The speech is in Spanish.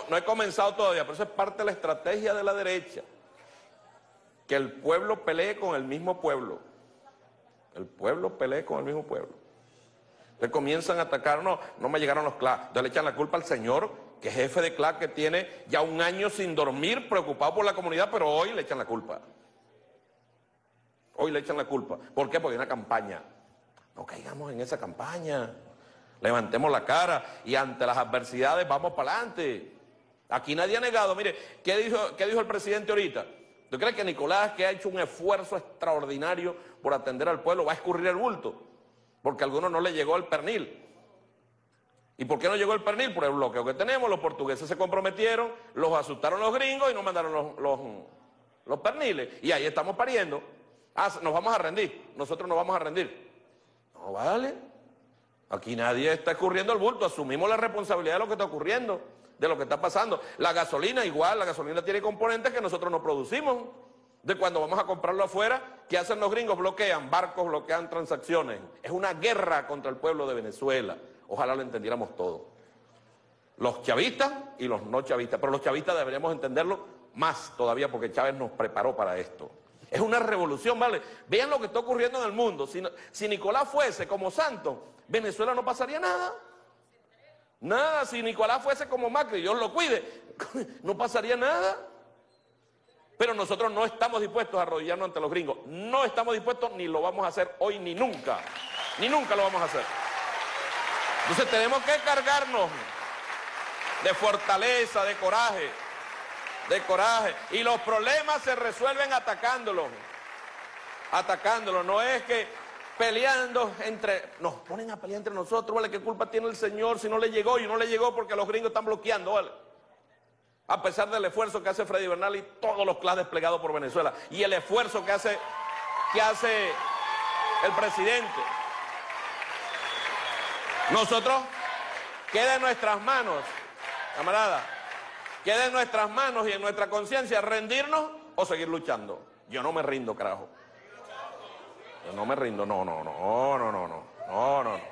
no he comenzado todavía, pero eso es parte de la estrategia de la derecha. Que el pueblo pelee con el mismo pueblo. El pueblo pelee con el mismo pueblo. Entonces comienzan a atacar, no me llegaron los CLAC. Entonces le echan la culpa al señor, que es jefe de CLAC, que tiene ya un año sin dormir, preocupado por la comunidad, pero hoy le echan la culpa. Hoy le echan la culpa. ¿Por qué? Porque hay una campaña. No caigamos en esa campaña. Levantemos la cara y ante las adversidades vamos para adelante. Aquí nadie ha negado. Mire, ¿qué dijo el presidente ahorita? ¿Tú crees que Nicolás, que ha hecho un esfuerzo extraordinario por atender al pueblo, va a escurrir el bulto? Porque a algunos no le llegó el pernil. ¿Y por qué no llegó el pernil? Por el bloqueo que tenemos. Los portugueses se comprometieron, los asustaron los gringos y nos mandaron los perniles. Y ahí estamos pariendo. Nos vamos a rendir. Nosotros nos vamos a rendir. No vale. Aquí nadie está escurriendo el bulto. Asumimos la responsabilidad de lo que está ocurriendo, de lo que está pasando. La gasolina igual, la gasolina tiene componentes que nosotros no producimos. De cuando vamos a comprarlo afuera, ¿qué hacen los gringos? Bloquean barcos, bloquean transacciones. Es una guerra contra el pueblo de Venezuela. Ojalá lo entendiéramos todo. Los chavistas y los no chavistas. Pero los chavistas deberíamos entenderlo más todavía porque Chávez nos preparó para esto. Es una revolución, ¿vale? Vean lo que está ocurriendo en el mundo. Si Nicolás fuese como santo, Venezuela no pasaría nada. Nada, si Nicolás fuese como Macri, Dios lo cuide, no pasaría nada. Pero nosotros no estamos dispuestos a arrodillarnos ante los gringos. No estamos dispuestos, ni lo vamos a hacer hoy, ni nunca. Ni nunca lo vamos a hacer. Entonces tenemos que cargarnos de fortaleza, de coraje. Y los problemas se resuelven atacándolos. No es que peleando nos ponen a pelear entre nosotros, ¿vale? ¿Qué culpa tiene el señor si no le llegó? Y no le llegó porque los gringos están bloqueando, ¿vale? A pesar del esfuerzo que hace Freddy Bernal y todos los CLAS desplegados por Venezuela. Y el esfuerzo que hace el presidente. Nosotros, queda en nuestras manos, camarada, queda en nuestras manos y en nuestra conciencia rendirnos o seguir luchando. Yo no me rindo, carajo. Yo no me rindo, no.